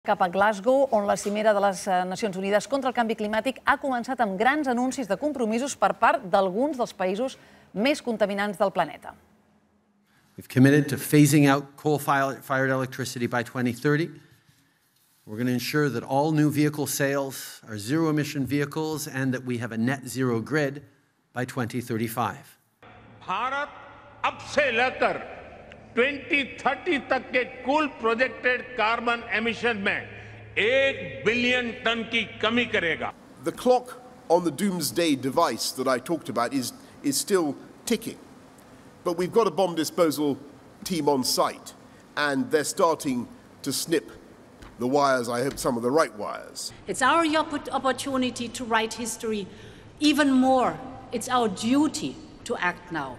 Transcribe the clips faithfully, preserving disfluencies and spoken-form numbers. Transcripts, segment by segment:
Cap a Glasgow, on la cimera de les Nacions Unides contra el canvi climàtic ha començat amb grans anuncis de compromisos per part d'alguns dels països més contaminants del planeta. We've committed to phasing out coal-fired electricity by twenty thirty. We're going to ensure that all new vehicle sales are zero-emission vehicles and that we have a net zero grid by twenty thirty-five. Bharat अब से लेकर twenty thirty तक के कुल projected carbon emission में एक billion ton की कमी करेगा. The clock on the doomsday device that I talked about is, is still ticking. But we've got a bomb disposal team on site, and they're starting to snip the wires, I hope some of the right wires. It's our opportunity to write history. Even more, it's our duty to act now.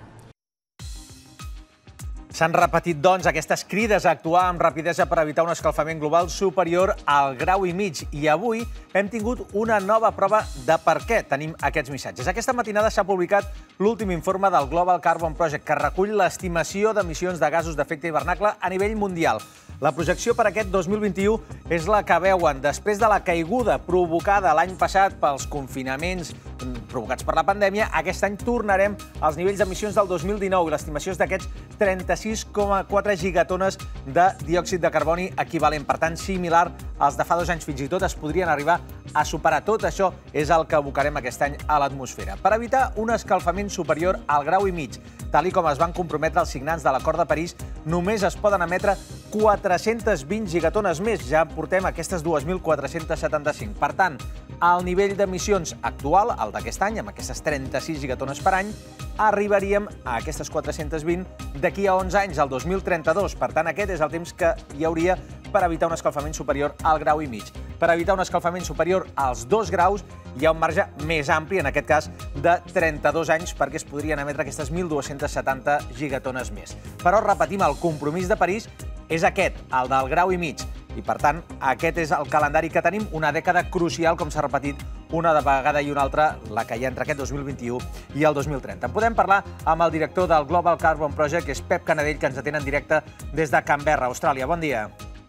S'han repetit, doncs, aquestes crides a actuar amb rapidesa per evitar un escalfament global superior al grau i mig. I avui hem tingut una nova prova de per què tenim aquests missatges. Aquesta matinada s'ha publicat l'últim informe del Global Carbon Project, que recull l'estimació d'emissions de gasos d'efecte hivernacle a nivell mundial. La projecció per aquest dos mil vint-i-u és la que veuen. Després de la caiguda provocada l'any passat pels confinaments provocats per la pandèmia, aquest any tornarem als nivells d'emissions del dos mil dinou i l'estimació és d'aquests trenta-sis coma quatre gigatones de diòxid de carboni equivalent. Per tant, similar als de fa dos anys, fins i tot es podrien arribar a superar. Tot això és el que abocarem aquest any a l'atmosfera. Per evitar un escalfament superior al grau i mig, tal com es van comprometre els signants de l'Acord de París, només es poden emetre quatre-centes vint gigatones més. Ja portem aquestes dos mil quatre-cents setanta-cinc. Per tant, al nivell d'emissions actual, el d'aquest any, amb aquestes trenta-sis gigatones per any, arribaríem a aquestes quatre-cents vint d'aquí a onze anys, al dos mil trenta-dos. Per tant, aquest és el temps que hi hauria per evitar un escalfament superior al grau i mig. Per evitar un escalfament superior als dos graus, hi ha un marge més ampli, en aquest cas de trenta-dos anys, perquè es podrien emetre aquestes mil dos-cents setanta gigatones més. Però, repetim, el compromís de París és aquest, el del grau i mig. I, per tant, aquest és el calendari que tenim, una dècada crucial, com s'ha repetit una vegada i una altra, la que hi ha entre aquest dos mil vint-i-u i el dos mil trenta. En podem parlar amb el director del Global Carbon Project, que és Pep Canadell, que ens atén en directe des de Canberra, Austràlia. Bon dia.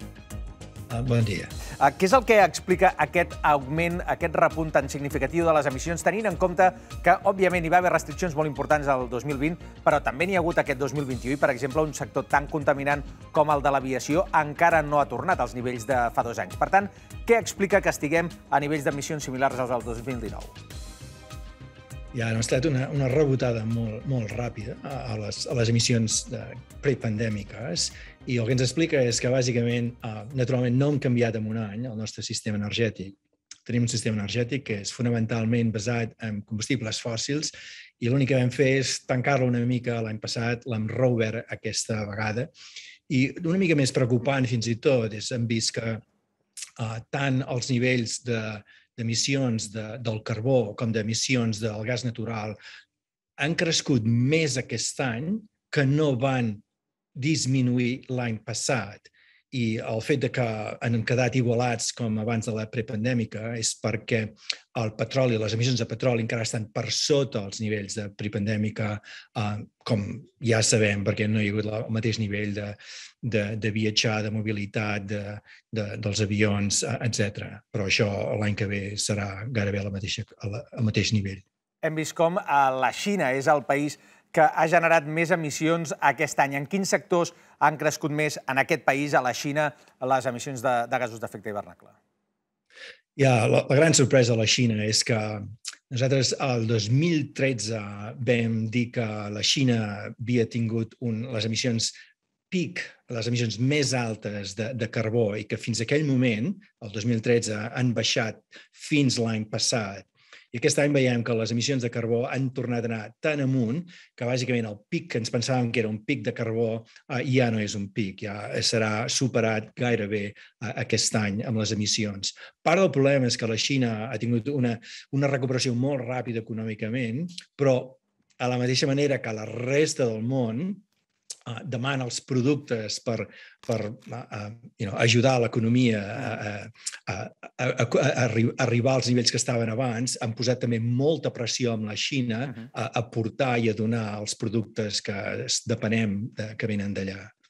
Bon dia. Què és el que explica aquest augment, aquest repunt tan significatiu de les emissions, tenint en compte que, òbviament, hi va haver restriccions molt importants el dos mil vint, però també n'hi ha hagut aquest dos mil vint-i-u i, per exemple, un sector tan contaminant com el de l'aviació encara no ha tornat als nivells de fa dos anys. Per tant, què explica que estiguem a nivells d'emissions similars als del dos mil dinou? Hi ha estat una, una rebotada molt, molt ràpida a les, a les emissions prepandèmiques i el que ens explica és que, bàsicament, naturalment no hem canviat en un any el nostre sistema energètic. Tenim un sistema energètic que és fonamentalment basat en combustibles fòssils i l'únic que vam fer és tancar-lo una mica l'any passat, l'hem reobert aquesta vegada. I una mica més preocupant, fins i tot, és hem vist que uh, tant els nivells de d'emissions de, del carbó com d'emissions del gas natural han crescut més aquest any que no van disminuir l'any passat. I el fet de que han quedat igualats com abans de la prepandèmica és perquè el petroli, les emissions de petroli encara estan per sota els nivells de prepandèmica, eh, com ja sabem, perquè no hi ha hagut el mateix nivell de, de, de viatjar, de mobilitat, de, de, dels avions, etcètera. Però això l'any que ve serà gairebé al mateix, al mateix nivell. Hem vist com la Xina és el país que ha generat més emissions aquest any. En quins sectors han crescut més en aquest país, a la Xina, les emissions de, de gasos d'efecte hivernacle? Ja, la, la gran sorpresa a la Xina és que nosaltres el dos mil tretze vam dir que la Xina havia tingut un, les emissions pic, les emissions més altes de, de carbó i que fins a aquell moment, el dos mil tretze, han baixat fins l'any passat. I aquest any veiem que les emissions de carbó han tornat a anar tan amunt que bàsicament el pic que ens pensàvem que era un pic de carbó eh, ja no és un pic, ja serà superat gairebé eh, aquest any amb les emissions. Part del problema és que la Xina ha tingut una, una recuperació molt ràpida econòmicament, però a la mateixa manera que la resta del món Uh, demana els productes per, per uh, you know, ajudar l'economia a, a, a, a, a arribar als nivells que estaven abans, han posat també molta pressió amb la Xina a, a portar i a donar els productes que depenem de, que venen d'allà.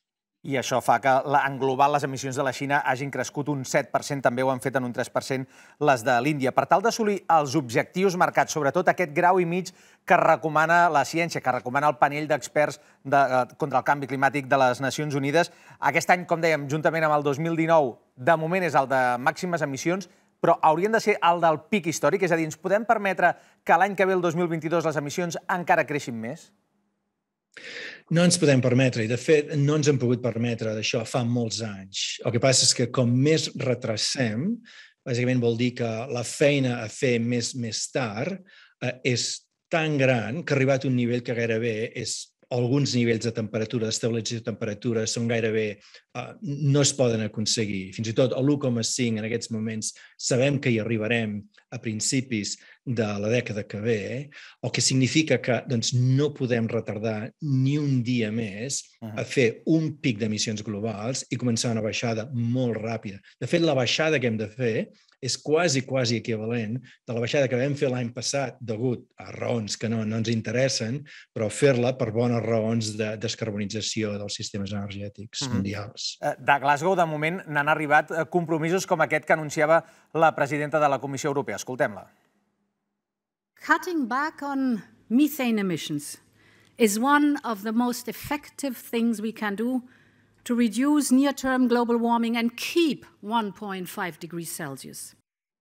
I això fa que en global les emissions de la Xina hagin crescut un set per cent, també ho han fet en un tres per cent les de l'Índia. Per tal d'assolir els objectius marcats, sobretot aquest grau i mig que recomana la ciència, que recomana el panell d'experts contra el canvi climàtic de les Nacions Unides, aquest any, com dèiem, juntament amb el dos mil dinou, de moment és el de màximes emissions, però haurien de ser el del pic històric, és a dir, ens podem permetre que l'any que ve, el dos mil vint-i-dos, les emissions encara creixin més? No ens podem permetre, i de fet no ens hem pogut permetre d'això fa molts anys. El que passa és que com més retrasem, bàsicament vol dir que la feina a fer més, més tard eh, és tan gran que ha arribat a un nivell que gairebé és alguns nivells de temperatura, d'estabilització de temperatura, són gairebé, uh, no es poden aconseguir. Fins i tot l'u coma cinc en aquests moments sabem que hi arribarem a principis de la dècada que ve, el que significa que doncs, no podem retardar ni un dia més a fer un pic d'emissions globals i començar una baixada molt ràpida. De fet, la baixada que hem de fer és quasi, quasi equivalent de la baixada que vam fer l'any passat degut a raons que no, no ens interessen, però fer-la per bones raons de descarbonització dels sistemes energètics mm-hmm. mundials. De Glasgow, de moment, n'han arribat compromisos com aquest que anunciava la presidenta de la Comissió Europea. Escoltem-la. Cutting back on methane emissions is one of the most effective things we can do to reduce near-term global warming and keep one point five degrees Celsius.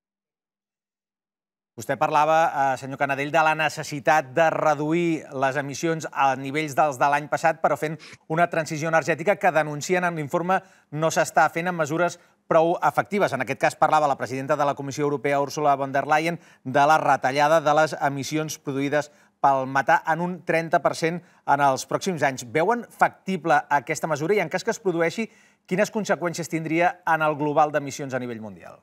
Vostè parlava, senyor Canadell, de la necessitat de reduir les emissions a nivells dels de l'any passat, però fent una transició energètica que denuncien en l'informe no s'està fent amb mesures prou efectives. En aquest cas parlava la presidenta de la Comissió Europea, Ursula von der Leyen, de la retallada de les emissions produïdes pel metà en un trenta per cent en els pròxims anys. Veuen factible aquesta mesura i en cas que es produeixi, quines conseqüències tindria en el global d'emissions a nivell mundial?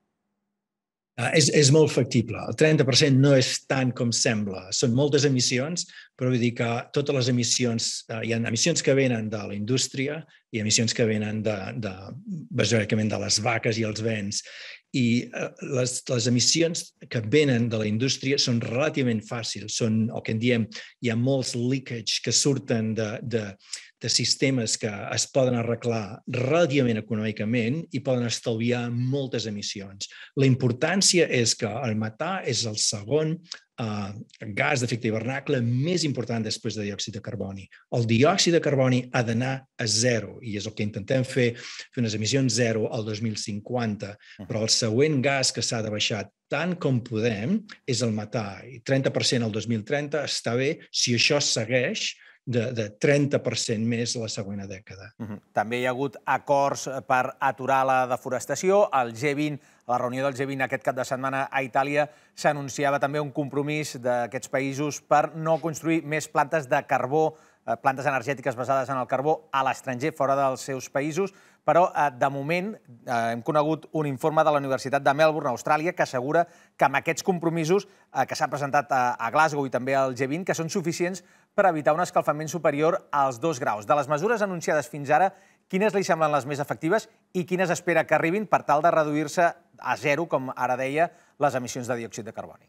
És, és molt factible. El trenta per cent no és tant com sembla. Són moltes emissions, però vull dir que totes les emissions, eh, hi ha emissions que venen de la indústria i emissions que venen de, de, bàsicament de les vaques i els vents. I eh, les, les emissions que venen de la indústria són relativament fàcils. Són el que en diem, hi ha molts leakage que surten de, de, de sistemes que es poden arreglar relativament econòmicament i poden estalviar moltes emissions. La importància és que el metà és el segon uh, gas d'efecte hivernacle més important després de diòxid de carboni. El diòxid de carboni ha d'anar a zero i és el que intentem fer, fer unes emissions zero al dos mil cinquanta, però el següent gas que s'ha de baixar tant com podem és el metà. I trenta per cent al dos mil trenta està bé si això segueix de, de trenta per cent més la següent dècada. Uh-huh. També hi ha hagut acords per aturar la deforestació. El G vint, a la reunió del G vint aquest cap de setmana a Itàlia, s'anunciava també un compromís d'aquests països per no construir més plantes de carbó, plantes energètiques basades en el carbó a l'estranger, fora dels seus països, però de moment hem conegut un informe de la Universitat de Melbourne, Austràlia, que assegura que amb aquests compromisos que s'han presentat a Glasgow i també al G vint, que són suficients per evitar un escalfament superior als dos graus. De les mesures anunciades fins ara, quines li semblen les més efectives i quines espera que arribin per tal de reduir-se a zero, com ara deia, les emissions de diòxid de carboni?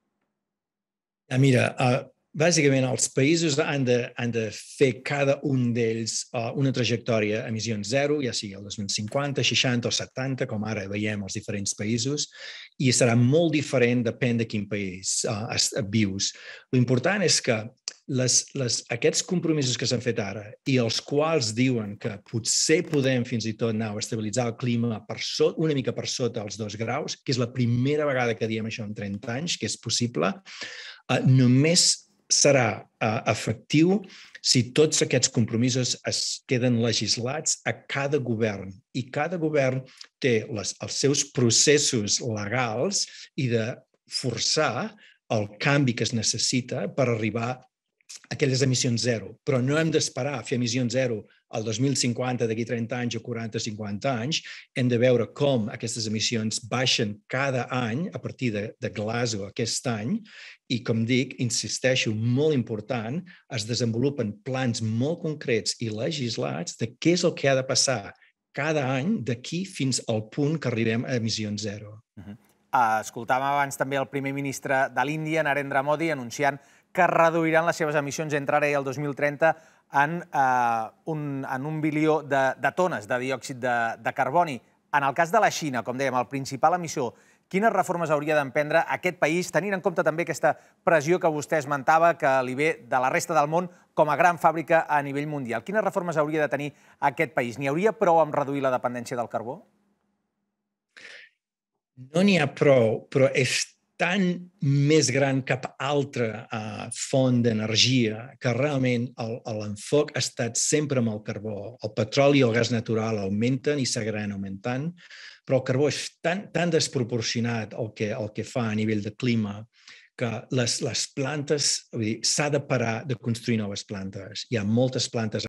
Mira, bàsicament, els països han de, han de fer cada un d'ells uh, una trajectòria a emissions zero, ja sigui el dos mil cinquanta, seixanta o setanta, com ara veiem als diferents països, i serà molt diferent, depèn de quin país uh, vius. L'important és que les, les, aquests compromisos que s'han fet ara i els quals diuen que potser podem fins i tot anar a estabilitzar el clima per sota, una mica per sota els dos graus, que és la primera vegada que diem això en trenta anys, que és possible, uh, només serà uh, efectiu si tots aquests compromisos es queden legislats a cada govern. I cada govern té les, els seus processos legals i de forçar el canvi que es necessita per arribar a aquelles emissions zero. Però no hem d'esperar a fer emissions zero al dos mil cinquanta, d'aquí trenta anys o quaranta o cinquanta anys. Hem de veure com aquestes emissions baixen cada any a partir de, de Glasgow aquest any. I, com dic, insisteixo, molt important, es desenvolupen plans molt concrets i legislats de què és el que ha de passar cada any d'aquí fins al punt que arribem a emissions zero. Uh-huh. uh, escoltàvem abans també el primer ministre de l'Índia, Narendra Modi, anunciant que reduiran les seves emissions entre ara i el dos mil trenta en, eh, un, en un bilió de, de tones de diòxid de, de carboni. En el cas de la Xina, com dèiem, el principal emissor, quines reformes hauria d'emprendre aquest país, tenint en compte també aquesta pressió que vostè esmentava que li ve de la resta del món com a gran fàbrica a nivell mundial? Quines reformes hauria de tenir aquest país? N'hi hauria prou amb reduir la dependència del carbó? No n'hi ha prou, però és tan més gran cap altra uh, font d'energia que realment l'enfoc ha estat sempre amb el carbó. El petroli i el gas natural augmenten i seguiran augmentant, però el carbó és tan, tan desproporcionat el que, el que fa a nivell de clima que les, les plantes, s'ha de parar de construir noves plantes. Hi ha moltes plantes